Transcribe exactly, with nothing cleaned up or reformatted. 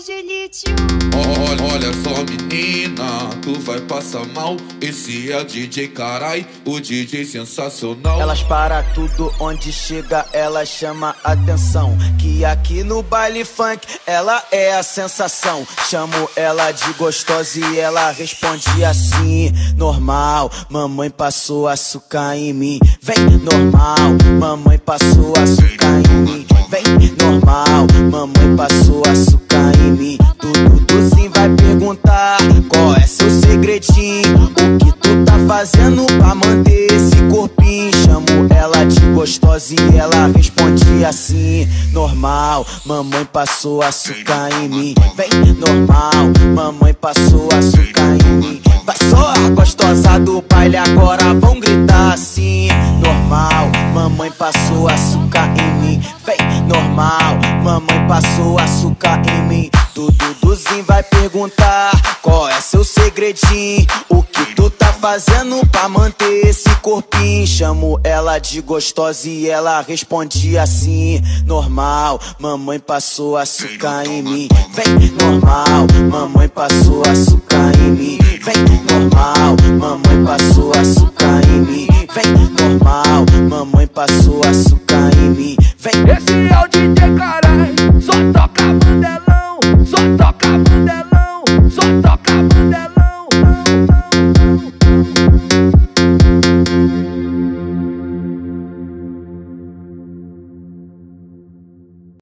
Angelite. Olha, olha só, menina, tu vai passar mal. Esse é o D J, carai, o D J sensacional. Elas para tudo onde chega, ela chama atenção. Que aqui no baile funk ela é a sensação. Chamo ela de gostosa e ela responde assim: normal, mamãe passou açúcar em mim. Vem, normal, mamãe passou açúcar em mim. Vem, normal, mamãe passou açúcar em mim. Tudo sim vai perguntar qual é seu segredinho, o que tu tá fazendo pra manter esse corpinho. Chamo ela de gostosa e ela responde assim: normal, mamãe passou açúcar em mim. Vem, normal, mamãe passou açúcar em mim. Vai só a gostosa do baile agora vão gritar assim: normal, mamãe passou açúcar em mim. Vem, normal, mamãe passou açúcar em mim. Duduzinho vai perguntar qual é seu segredinho, o que tu tá fazendo pra manter esse corpinho. Chamo ela de gostosa e ela responde assim: normal, mamãe passou açúcar em mim. Vem, normal, mamãe passou açúcar em mim. Vem, normal, mamãe